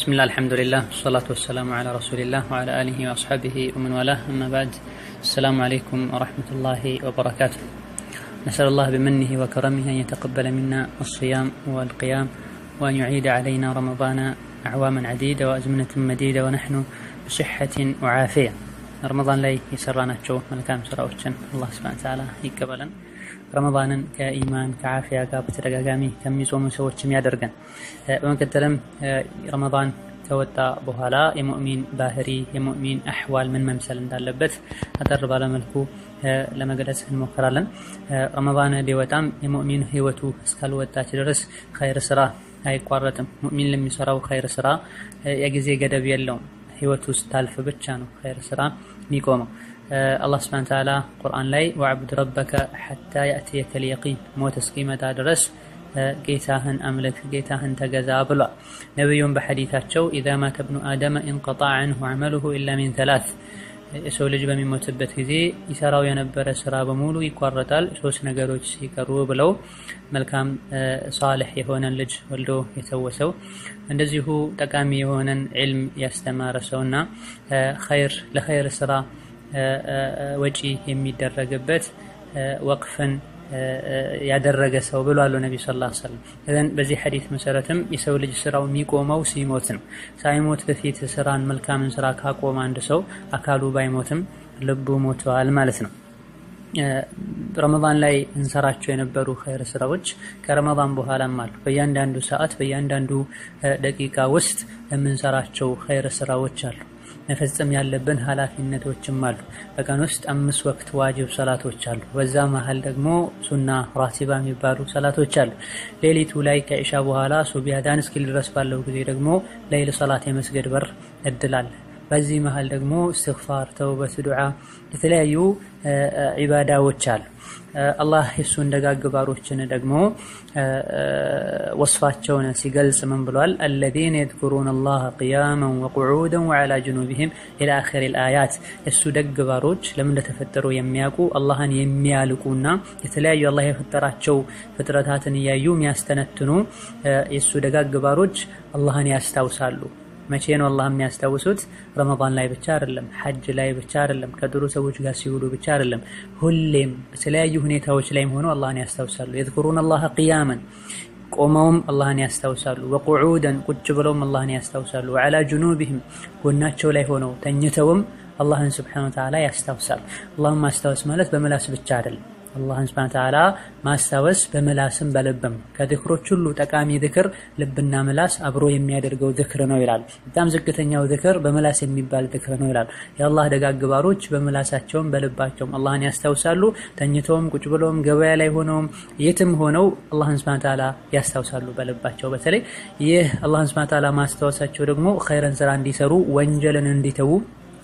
بسم الله الحمد لله والصلاة والسلام على رسول الله وعلى آله وأصحابه ومن والاه أما بعد السلام عليكم ورحمة الله وبركاته. نسأل الله بمنه وكرمه أن يتقبل منا الصيام والقيام وأن يعيد علينا رمضان أعواما عديدة وأزمنة مديدة ونحن بصحة وعافية. رمضان لي يسرنا تشوف ملكام سراوتشن الله سبحانه وتعالى يقبلن رمضان كإيمان كعافية كبترجامي كم يصوم سوتشم يدرجن ومكتلم رمضان كوتا بهلا يمؤمن باهري يمؤمن أحوال من ممثل دالبت أترب على ملكو لما جلس المقرالن رمضان ديوتام يمؤمن هيوتو سكالوتا تدرس خير سرا هاي قارتم مؤمن لم يسراو خير سرا يجزي جدب يلون هيوتو ستالف بتشانو خير سرا ميكوما الله سبحانه وتعالى قرآن لي وعبد ربك حتى يأتيك اليقين موت سقيمة درس قيتاهن أملك قيتاهن تجزا بلا نبيهم بحديثاتشو إذا مات ابن آدم انقطع عنه عمله إلا من ثلاث سو لجب من متبت كذي يسراو ينبر سرا بمولو يقرطال سوس نغروج يقرو بلو ملكام صالح يهونن لج ولدو يتوسو እንደዚሁ ጠቃሚ የሆነን ዒልም ያስተማረሰውና ኸይር ለኸይር ስራ ወጪ የሚደረግበት ወቅፍን ያደረገ ሰው ብሏል ነብዩ ሰለላሁ ዐለይሂ ወሰለም። እዘን በዚህ ሐዲስ መሰረትም የሰው ልጅ ስራው የሚቆመው ሲሞት ነው። ሳይሞት በፊት ስራን መልካምን ስራ ካቆመ አንድ ሰው አካሉ ባይሞትም ልቡ ሞቷል ማለት ነው። ረመዳን ላይ እንሰራቸው የነበሩ ኸይር ስራዎች ከረመዳን በኋላም አሉ። በእያንዳንዱ ሰዓት በእያንዳንዱ ደቂቃ ውስጥ የምንሰራቸው ኸይር ስራዎች አሉ። መፈጸም ያለብን ኃላፊነቶችም አሉ። በቀን ውስጥ 5 ወቅት ዋጅብ ሰላቶች አሉ። በዛ መሃል ደግሞ ሱና ራቲባ የሚባሉ ሰላቶች አሉ። ሌሊቱ ላይ ከኢሻ በኋላ ሱብህ አዳን እስኪል ድረስ ባለው ጊዜ ደግሞ ሌሊት ሰላት የመስገድ በር እድላል። በዚህ መሃል ደግሞ እስትግፋር፣ ተውበት፣ ዱዓ የተለያዩ ዒባዳዎች አሉ። አላህ የሱን ደጋግባሮችን ደግሞ ወስፋቸውን ሲገልጽ ምን ብሏል? الذين يذكرون الله قياما وقعودا وعلى جنوبهم الى اخر الايات የሱ ደጋግባሮች ለምን ተፈጠሩ የሚያውቁ አላህን የሚያልቁና የተለያዩ አላህ የፈጠራቸው ፍጥረታትን ያዩ የሚያስተነትኑ የሱ ደጋግባሮች አላህን ያስታውሳሉ። መቼ ነው አላህ የሚያስታውሱት? ረመዳን ላይ ብቻ አይደለም፣ ሐጅ ላይ ብቻ አይደለም፣ ከድሮ ሰዎች ጋር ሲውሉ ብቻ አይደለም፣ ሁሌም በተለያዩ ሁኔታዎች ላይም ሆነው አላህን ያስታውሳሉ። يذكرون الله قياما ቆመውም አላህን ያስታውሳሉ፣ وقعودا ቁጭ ብለውም አላህን ያስታውሳሉ፣ وعلى جنوبهم ጎናቸው ላይ ሆነው ተኝተውም አላህን Subhanahu Wa Ta'ala ያስታውሳሉ። አላህን ማስታወስ ማለት በመላስ ብቻ አይደለም። አላህን Subhanahu Wa Ta'ala ማስታወስ በመላስም በልብም ከዚክሮች ሁሉ ጠቃሚ ዚክር ልብና መላስ አብሮ የሚያደርገው ዚክር ነው ይላል። በጣም ዝቅተኛው ዚክር በመላስ የሚባል ዚክር ነው ይላል። የአላህ ደጋግባሮች በመላሳቸውም በልባቸውም አላህን ያስታውሳሉ። ተኝተውም ቁጭ ብለውም ገበያ ላይ ሆነውም የትም ሆነው አላህን Subhanahu Wa Ta'ala ያስታውሳሉ በልባቸው። በተለይ ይህ አላህን Subhanahu Wa Ta'ala ማስታወሳቸው ደግሞ ኸይረን ስራ እንዲሰሩ ወንጀልን እንዲተዉ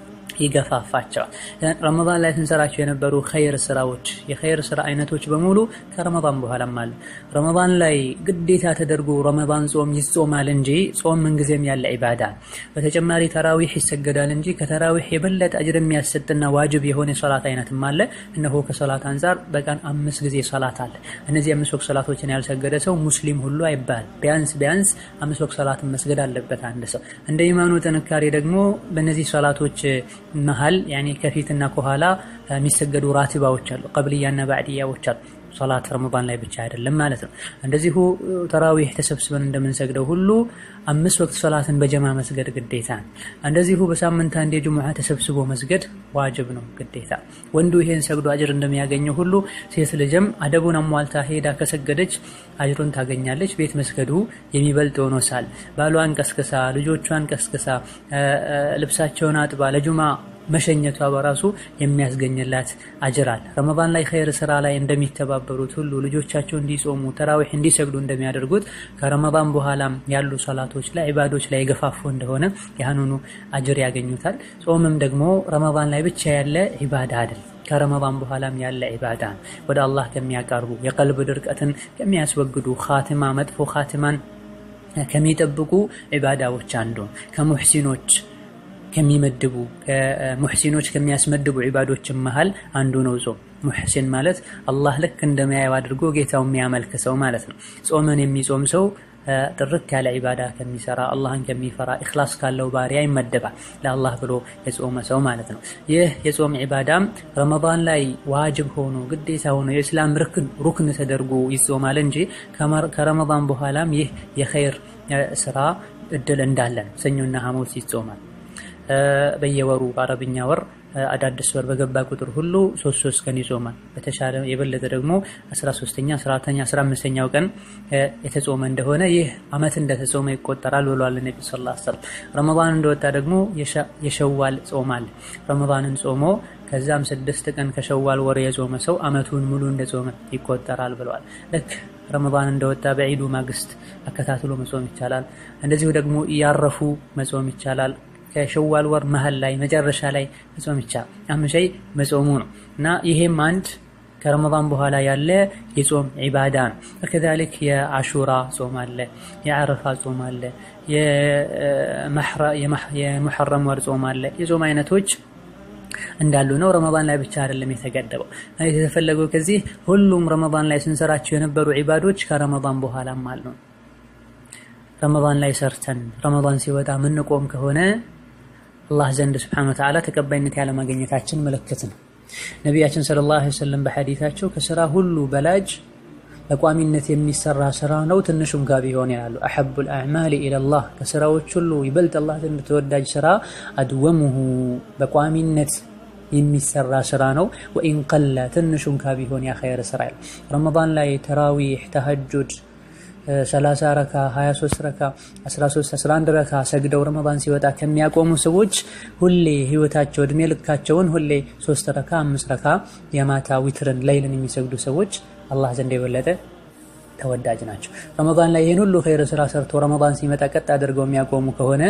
ይገፋፋቸዋል። ረመዳን ላይ ስንሰራቸው የነበሩ ኸይር ስራዎች የኸይር ስራ አይነቶች በሙሉ ከረመዳን በኋላም አሉ። ረመዳን ላይ ግዴታ ተደርጎ ረመዳን ጾም ይጾማል እንጂ ጾም ምንጊዜም ያለ ዒባዳ። በተጨማሪ ተራዊህ ይሰገዳል እንጂ ከተራዊህ የበለጠ አጅር የሚያሰጥና ዋጅብ የሆነ ሶላት አይነትም አለ። እነሆ ከሶላት አንፃር በቀን 5 ጊዜ ሶላት አለ። እነዚህ 5 ወቅት ሶላቶችን ያልሰገደ ሰው ሙስሊም ሁሉ አይባል። ቢያንስ 5 ወቅት ሶላት መስገድ አለበት አንድ ሰው። እንደ ኢማኑ ጥንካሬ ደግሞ በእነዚህ ሶላቶች መሃል ያኒ ከፊትና ከኋላ የሚሰገዱ ራቲባዎች አሉ፣ ቀብልያና ባዕድያዎች አሉ። ሶላት ረመዳን ላይ ብቻ አይደለም ማለት ነው። እንደዚሁ ተራዊህ ተሰብስበን እንደምንሰግደው ሁሉ 5 ወቅት ሶላትን በጀማ መስገድ ግዴታ ነው። እንደዚሁ በሳምንት አንዴ ጁሙዓ ተሰብስቦ መስገድ ዋጅብ ነው ግዴታ። ወንዱ ይሄን ሰግዶ አጅር እንደሚያገኘው ሁሉ ሴት ልጅም አደቡን አሟልታ ሄዳ ከሰገደች አጅሩን ታገኛለች። ቤት መስገዱ የሚበልጥ ሆኖ ሳል ባሏን ቀስቅሳ ልጆቿን ቀስቅሳ ልብሳቸውን አጥባ ለጁማ መሸኘቷ በራሱ የሚያስገኝላት አጅር አለ። ረመዳን ላይ ኸይር ስራ ላይ እንደሚተባበሩት ሁሉ ልጆቻቸው እንዲጾሙ ተራዊህ እንዲሰግዱ እንደሚያደርጉት ከረመዳን በኋላም ያሉ ሶላቶች ላይ ዒባዶች ላይ ገፋፉ እንደሆነ ያንኑ አጅር ያገኙታል። ጾምም ደግሞ ረመዳን ላይ ብቻ ያለ ዒባዳ አይደል፣ ከረመዳን በኋላም ያለ ዒባዳ ወደ አላህ ከሚያቀርቡ የቀልብ ድርቀትን ከሚያስወግዱ ኻቲማ መጥፎ ኻቲማን ከሚጠብቁ ዒባዳዎች አንዱ ከሙህሲኖች ከሚመድቡ ከሙህሲኖች ከሚያስመድቡ ዒባዶች መሃል አንዱ ነው ጾም። ሙህሲን ማለት አላህ ልክ እንደሚያየው አድርጎ ጌታው የሚያመልክ ሰው ማለት ነው። ጾምን የሚጾም ሰው ጥርት ያለ ዒባዳ ከሚሰራ አላህን ከሚፈራ ኢኽላስ ካለው ባሪያ ይመደባል ለአላህ ብሎ የጾመ ሰው ማለት ነው። ይህ የጾም ዒባዳም ረመዳን ላይ ዋጅብ ሆኖ ግዴታ ሆኖ የእስላም ሩክን ተደርጎ ይጾማል እንጂ ከረመዳን በኋላም ይህ የኸይር ስራ እድል እንዳለን ሰኞና ሐሙስ ይጾማል። በየወሩ በአረብኛ ወር አዳዲስ ወር በገባ ቁጥር ሁሉ 3 ቀን ይጾማል። በተሻለ የበለጠ ደግሞ 13ኛ 14ኛ 15ኛው ቀን የተጾመ እንደሆነ ይህ አመት እንደተጾመ ይቆጠራል ብለዋል ነብዩ ሰለላሁ ዐለይሂ ወሰለም። ረመዳን እንደወጣ ደግሞ የሸዋል ጾም አለ። ረመዳንን ጾሞ ከዛም 6 ቀን ከሸዋል ወር የጾመ ሰው አመቱን ሙሉ እንደጾመ ይቆጠራል ብለዋል። ልክ ረመዳን እንደወጣ በዒዱ ማግስት አከታትሎ መጾም ይቻላል። እንደዚሁ ደግሞ ያረፉ መጾም ይቻላል። ከሸዋል ወር መሃል ላይ መጨረሻ ላይ መጾም ይቻላል። አምሸይ መጾሙ ነው እና ይሄም አንድ ከረመዳን በኋላ ያለ የጾም ዒባዳ ነው። ከذلك የአሹራ ጾም አለ፣ የአረፋ ጾም አለ፣ የሙሐረም ወር ጾም አለ። የጾም አይነቶች እንዳሉ ነው። ረመዳን ላይ ብቻ አይደለም የተገደበው። የተፈለገው ከዚህ ሁሉም ረመዳን ላይ ስንሰራቸው የነበሩ ዒባዶች ከረመዳን በኋላም አሉ። ረመዳን ላይ ሰርተን ረመዳን ሲወጣ ምን ቆም ከሆነ አላህ ዘንድ Subhanahu Wa Ta'ala ተቀባይነት ያለ ማግኘታችን ምልክት ነው። ነብያችን ሰለላሁ ዐለይሂ ወሰለም በሐዲታቸው ከሥራ ሁሉ በላጭ በቋሚነት የሚሰራ ስራ ነው ትንሹም ጋር ቢሆን ይላሉ። አሐቡል አዕማሊ ኢለላህ ከሥራዎች ሁሉ ይበልጥ አላህ ዘንድ ተወዳጅ ስራ አድወሙሁ በቋሚነት የሚሰራ ስራ ነው። ወኢን ቀለ ትንሹም ጋር ቢሆን ያ ኸይር ስራ ይላል። ረመዳን ላይ ተራዊህ ተሐጁድ 30 ረካ 23 ረካ 13 11 ረካ ሰግደው ረመዳን ሲወጣ ከሚያቆሙ ሰዎች ሁሌ ህይወታቸው እድሜ ልካቸውን ሁሌ 3 ረካ 5 ረካ የማታ ዊትርን ለይልን የሚሰግዱ ሰዎች አላህ ዘንድ የበለጠ ተወዳጅ ናቸው። ረመዳን ላይ ይሄን ሁሉ ኸይር ስራ ሰርቶ ረመዳን ሲመጣ ቀጥ አድርገው የሚያቆሙ ከሆነ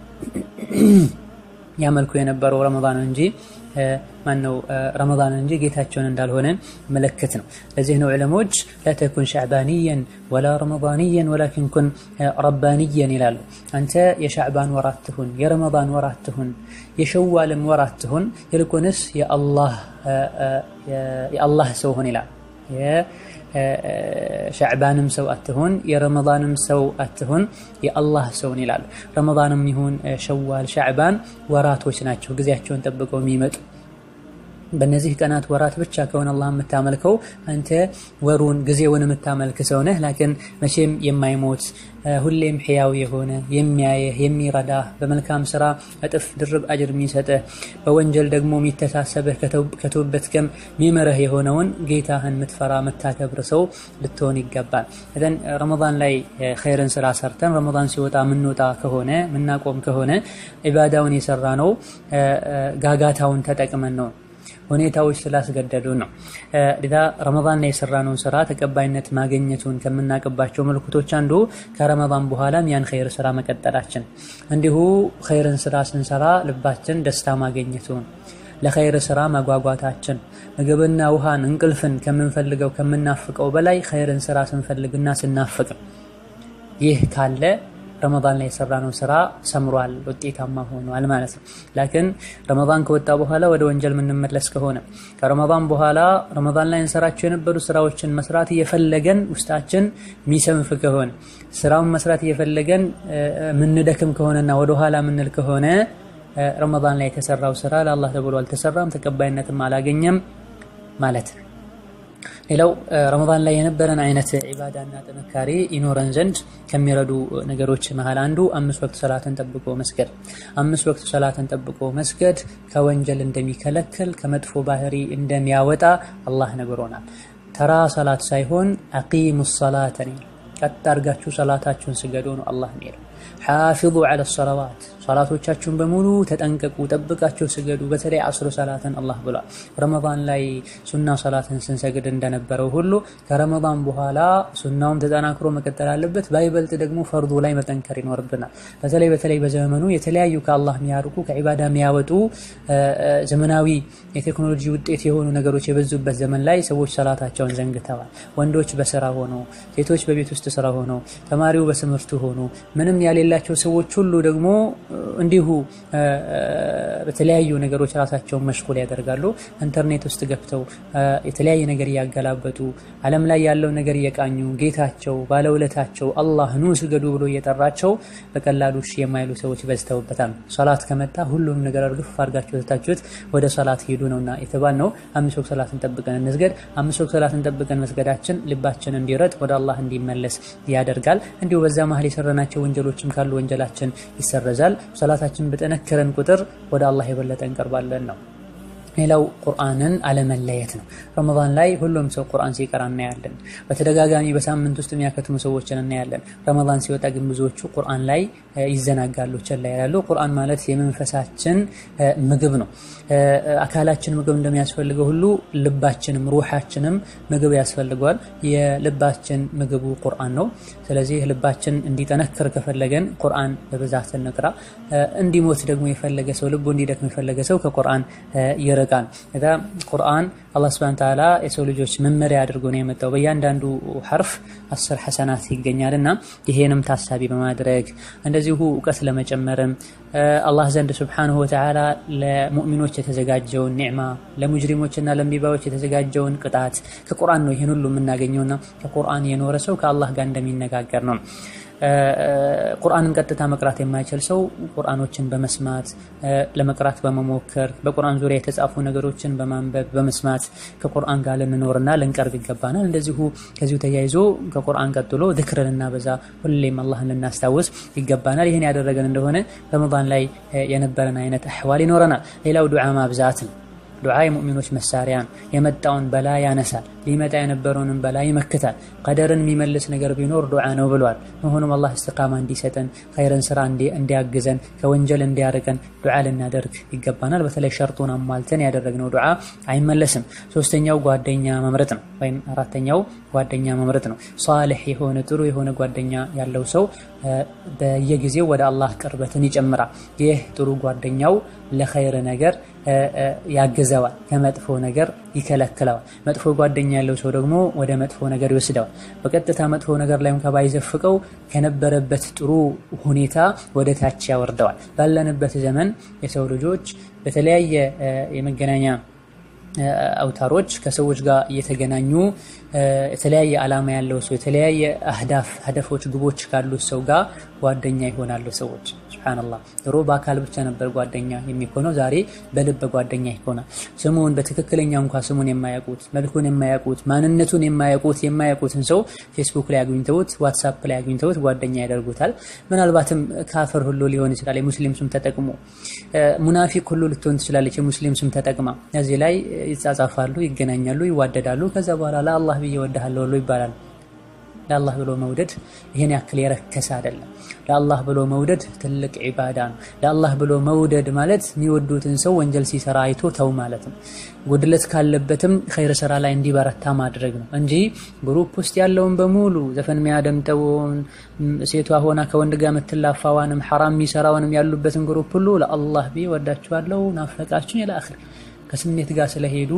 ያመልኩ የነበረው ረመዳን እንጂ ማነው ረመዳን እንጂ ጌታቸውን እንዳልሆነ ምልክት ነው። ለዚህ ነው ዑለሞች لا تكن شعبانيا ولا رمضانيا ولكن كن ربانيا ይላሉ። አንተ የሻዕባን ወራት ትሁን የረመዳን ወራት ትሁን የሸዋልም ወራት ትሁን ይልቁንስ የአላህ ሰው ሁን ይላል። ሻዕባንም ሰው አትሁን የረመዳንም ሰው አትሁን የአላህ ሰው ይላል። ረመዳንም ይሁን ሸዋል ሻዕባን ወራቶች ናቸው ጊዜያቸውን ጠብቀው የሚመጡ። በእነዚህ ቀናት ወራት ብቻ ከሆነ አላህ የምታመልከው አንተ ወሩን ጊዜውን የምታመልክ ሰው ነህ። ላኪን መቼም የማይሞት ሁሌም ሕያው የሆነ የሚያየህ የሚረዳህ በመልካም ስራ እጥፍ ድርብ አጅር የሚሰጥህ በወንጀል ደግሞ የሚተሳሰብህ ከተውበት ከም የሚመረህ የሆነውን ጌታህን የምትፈራ የምታከብር ሰው ልትሆን ይገባል። እዘን ረመዳን ላይ ኸይርን ስራ ሰርተን ረመዳን ሲወጣ ምንወጣ ከሆነ ምናቆም ከሆነ ዒባዳውን የሰራ ነው ጋጋታውን ተጠቅመን ነው ሁኔታዎች ስላስገደዱ ነው። ለዛ ረመዳን ላይ የሰራነው ስራ ተቀባይነት ማግኘቱን ከመናቀባቸው መልኩቶች አንዱ ከረመዳን በኋላም ያን ኸይር ስራ መቀጠላችን፣ እንዲሁ ኸይርን ስራ ስንሰራ ልባችን ደስታ ማግኘቱን ለኸይር ስራ መጓጓታችን፣ ምግብና ውሃን እንቅልፍን ከምንፈልገው ከምናፍቀው በላይ ኸይርን ስራ ስንፈልግና ስናፍቅ ይህ ካለ ረመዳን ላይ የሰራነው ስራ ሰምሯል ውጤታማ ሆኗል ማለት ነው። ላኪን ረመዳን ከወጣ በኋላ ወደ ወንጀል ምንመለስ ከሆነ ከረመዳን በኋላ ረመዳን ላይ እንሰራቸው የነበሩ ስራዎችን መስራት እየፈለገን ውስጣችን ሚሰንፍ ከሆነ ስራውን መስራት እየፈለገን ምንደክም ከሆነና ወደ ኋላ ምንል ከሆነ ረመዳን ላይ የተሰራው ስራ ለአላህ ተብሎ አልተሰራም ተቀባይነትም አላገኘም ማለት ነው። ሌላው ረመዳን ላይ የነበረን አይነት ዒባዳና ጥንካሬ ይኖረን ዘንድ ከሚረዱ ነገሮች መሃል አንዱ 5 ወቅት ሰላትን ጠብቆ መስገድ። 5 ወቅት ሰላትን ጠብቆ መስገድ ከወንጀል እንደሚከለክል ከመጥፎ ባህሪ እንደሚያወጣ አላህ ነግሮናል። ተራ ሰላት ሳይሆን አቂሙስ ሰላተን ቀጥ አድርጋችሁ ሰላታችሁን ስገዱ ነው አላህ የሚለው። ሓፊዙ ዐለ ሰለዋት ሰላቶቻችሁን በሙሉ ተጠንቀቁ ጠብቃችሁ ስገዱ። በተለይ አስር ሰላትን አላህ ብሏል። ረመዳን ላይ ሱና ሰላትን ስንሰግድ እንደነበረው ሁሉ ከረመዳን በኋላ ሱናውም ተጠናክሮ መቀጠል አለበት። ባይበልጥ ደግሞ ፈርዱ ላይ መጠንከር ይኖርብናል። በተለይ በዘመኑ የተለያዩ ከአላህ የሚያርቁ ከዒባዳ የሚያወጡ ዘመናዊ የቴክኖሎጂ ውጤት የሆኑ ነገሮች የበዙበት ዘመን ላይ ሰዎች ሰላታቸውን ዘንግተዋል። ወንዶች በስራ ሆነው ሴቶች በቤት ውስጥ ስራ ሆነው ተማሪው በትምህርቱ ሆኖ ምንም የሌላቸው ሰዎች ሁሉ ደግሞ እንዲሁ በተለያዩ ነገሮች ራሳቸውን መሽጉል ያደርጋሉ። ኢንተርኔት ውስጥ ገብተው የተለያየ ነገር ያገላበጡ ዓለም ላይ ያለው ነገር እየቃኙ ጌታቸው ባለውለታቸው አላህ ኑ ስገዱ ብሎ እየጠራቸው በቀላሉ እሺ የማይሉ ሰዎች በዝተውበታል። ሶላት ከመጣ ሁሉም ነገር አርግፍ አርጋቸው ተታችሁት ወደ ሶላት ሄዱ ነውና የተባልነው። 5 ወቅት ሶላትን ጠብቀን እንስገድ። 5 ወቅት ሶላትን ጠብቀን መስገዳችን ልባችን እንዲረጥ ወደ አላህ እንዲመለስ ያደርጋል። እንዲሁ በዛ መሃል የሰራናቸው ወንጀሎችም ካሉ ወንጀላችን ይሰረዛል። ሶላታችን በጠነከረን ቁጥር ወደ አላህ የበለጠ እንቀርባለን ነው። ሌላው ቁርአንን አለመለየት ነው። ረመዳን ላይ ሁሉም ሰው ቁርአን ሲቀራ እናያለን። በተደጋጋሚ በሳምንት ውስጥ የሚያከትሙ ሰዎችን እናያለን። ረመዳን ሲወጣ ግን ብዙዎቹ ቁርአን ላይ ይዘናጋሉ፣ ቸላ ይላሉ። ቁርአን ማለት የመንፈሳችን ምግብ ነው። አካላችን ምግብ እንደሚያስፈልገው ሁሉ ልባችንም ሩሃችንም ምግብ ያስፈልገዋል። የልባችን ምግቡ ቁርአን ነው። ስለዚህ ልባችን እንዲጠነክር ከፈለገን ቁርአን በብዛት እንቅራ። እንዲሞት ደግሞ የፈለገ ሰው ልቡ እንዲደክም የፈለገ ሰው ከቁርአን ይርቃል። እዛ ቁርአን አላህ Subhanahu Wa Ta'ala የሰው ልጆች መመሪያ አድርጎ ነው የመጣው። በእያንዳንዱ ሐርፍ 10 ሐሰናት ይገኛልና ይሄንም ታሳቢ በማድረግ እንደዚሁ ዕውቀት ለመጨመርም አላህ ዘንድ Subhanahu Wa Ta'ala ለሙእሚኖች የተዘጋጀውን ኒዕማ ለሙጅሪሞችና ለምቢባዎች የተዘጋጀውን ቅጣት ከቁርአን ነው ይሄን ሁሉ የምናገኘውና ከቁርአን የኖረ ሰው ከአላህ ጋር እንደሚነጋገር ነው። ቁርአንን ቀጥታ መቅራት የማይችል ሰው ቁርአኖችን በመስማት ለመቅራት በመሞከር በቁርአን ዙሪያ የተጻፉ ነገሮችን በማንበብ በመስማት ከቁርአን ጋር ልንኖርና ልንቀርብ ይገባናል። እንደዚሁ ከዚሁ ተያይዞ ከቁርአን ቀጥሎ ዚክርን በዛ ሁሌም አላህን ልናስታውስ ይገባናል። ይሄን ያደረገን እንደሆነ ረመዳን ላይ የነበረን አይነት አህዋል ይኖረናል። ሌላው ዱዓ ማብዛት ነው። ዱዓ የሙእሚኖች መሳሪያ ነው። የመጣውን በላ ያነሳል፣ ሊመጣ የነበረውን በላ ይመክታል። ቀደርን የሚመልስ ነገር ቢኖር ዱዓ ነው ብሏል። መሆኑም አላህ እስትቃማ እንዲሰጠን ኸይርን ስራ እንዲያግዘን ከወንጀል እንዲያርቀን ዱዓ ልናደርግ ይገባናል። በተለይ ሸርጡን አሟልተን ያደረግነው ዱዓ አይመለስም። ሶስተኛው ጓደኛ መምረጥ ነው፣ ወይም አራተኛው ጓደኛ መምረጥ ነው። ሷሊህ የሆነ ጥሩ የሆነ ጓደኛ ያለው ሰው በየጊዜው ወደ አላህ ቅርበትን ይጨምራል። ይህ ጥሩ ጓደኛው ለኸይር ነገር ያገዘዋል፣ ከመጥፎ ነገር ይከለክለዋል። መጥፎ ጓደኛ ያለው ሰው ደግሞ ወደ መጥፎ ነገር ይወስደዋል። በቀጥታ መጥፎ ነገር ላይም ከባይዘፍቀው ከነበረበት ጥሩ ሁኔታ ወደ ታች ያወርደዋል። ባለንበት ዘመን የሰው ልጆች በተለያየ የመገናኛ አውታሮች ከሰዎች ጋር እየተገናኙ የተለያየ ዓላማ ያለው ሰው የተለያየ ህደፎች ግቦች ካሉት ሰው ጋር ጓደኛ ይሆናሉ ሰዎች። ሱብሃንአላህ ድሮ በአካል ብቻ ነበር ጓደኛ የሚሆነው፣ ዛሬ በልብ ጓደኛ ይሆናል። ስሙን በትክክለኛ እንኳን ስሙን የማያውቁት መልኩን የማያውቁት ማንነቱን የማያውቁትን ሰው ፌስቡክ ላይ አግኝተውት ዋትስአፕ ላይ አግኝተውት ጓደኛ ያደርጉታል። ምናልባትም ካፍር ሁሉ ሊሆን ይችላል የሙስሊም ስም ተጠቅሞ፣ ሙናፊቅ ሁሉ ልትሆን ትችላለች የሙስሊም ስም ተጠቅማ። እዚህ ላይ ይጻጻፋሉ፣ ይገናኛሉ፣ ይዋደዳሉ። ከዛ በኋላ ለአላህ ብዬ ወደሃለሁ ሁሉ ይባላል። ለአላህ ብሎ መውደድ ይሄን ያክል የረከሰ አይደለም። ለአላህ ብሎ መውደድ ትልቅ ዒባዳ ነው። ለአላህ ብሎ መውደድ ማለት የሚወዱትን ሰው ወንጀል ሲሰራ አይቶ ተው ማለት ነው። ጉድለት ካለበትም ኸይር ስራ ላይ እንዲበረታ ማድረግ ነው እንጂ ግሩፕ ውስጥ ያለውን በሙሉ ዘፈን የሚያደምጠውን ሴቷ ሆና ከወንድ ጋር የምትላፋዋንም ሐራም የሚሰራውንም ያሉበትን ግሩፕ ሁሉ ለአላህ ብዬ ወዳችኋለሁ ናፈቃችሁኝ ኢላ አኺር ከስሜት ጋር ስለሄዱ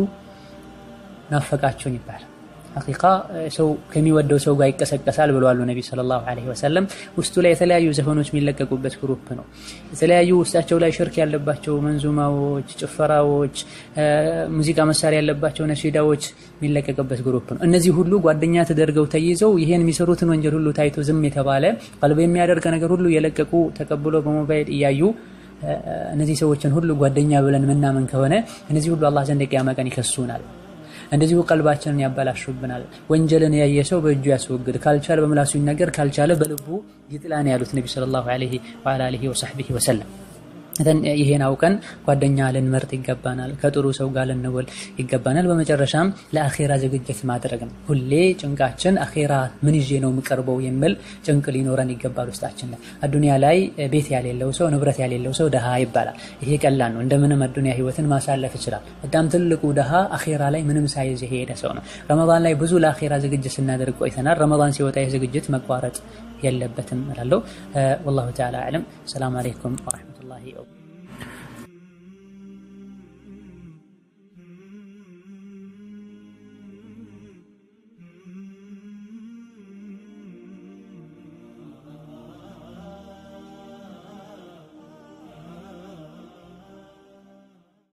ናፈቃችሁኝ ይባላል። ሐቂቃ ሰው ከሚወደው ሰው ጋር ይቀሰቀሳል ብለዋል ነብዩ ሰለላሁ ዐለይሂ ወሰለም። ውስጡ ላይ የተለያዩ ዘፈኖች የሚለቀቁበት ግሩፕ ነው። የተለያዩ ውስጣቸው ላይ ሽርክ ያለባቸው መንዙማዎች፣ ጭፈራዎች፣ ሙዚቃ መሳሪያ ያለባቸው ነሺዳዎች የሚለቀቁበት ግሩፕ ነው። እነዚህ ሁሉ ጓደኛ ተደርገው ተይዘው ይሄን የሚሰሩትን ወንጀል ሁሉ ታይቶ ዝም የተባለ ቀልብ የሚያደርግ ነገር ሁሉ የለቀቁ ተቀብሎ በሞባይል እያዩ እነዚህ ሰዎችን ሁሉ ጓደኛ ብለን ምናምን ከሆነ እነዚህ ሁሉ አላህ ዘንድ ቂያማ ቀን ይከሱናል። እንደዚሁ ቀልባችንን ያበላሹብናል። ወንጀልን ያየ ሰው በእጁ ያስወግድ፣ ካልቻለ በምላሱ ይናገር፣ ካልቻለ በልቡ ይጥላን ያሉት ነብዩ ሰለላሁ ዐለይሂ ወአሊሂ ወሰለም። ይሄን አውቀን ጓደኛ ልንመርጥ ይገባናል። ከጥሩ ሰው ጋር ልንውል ይገባናል። በመጨረሻም ለአኺራ ዝግጅት ማድረግ ነው። ሁሌ ጭንቃችን አኺራ ምን ይዤ ነው የምቀርበው የሚል ጭንቅ ሊኖረን ይገባል ውስጣችን ላይ። አዱንያ ላይ ቤት ያሌለው ሰው ንብረት ያሌለው ሰው ደሃ ይባላል። ይሄ ቀላል ነው፣ እንደምንም አዱንያ ህይወትን ማሳለፍ ይችላል። በጣም ትልቁ ደሃ አኺራ ላይ ምንም ሳይዝ የሄደ ሰው ነው። ረመዳን ላይ ብዙ ለአኺራ ዝግጅት ስናደርግ ቆይተናል። ረመዳን ሲወጣ የዝግጅት መቋረጥ የለበትም እላለሁ። والله تعالى اعلم። السلام عليكم ورحمة الله وبركاته.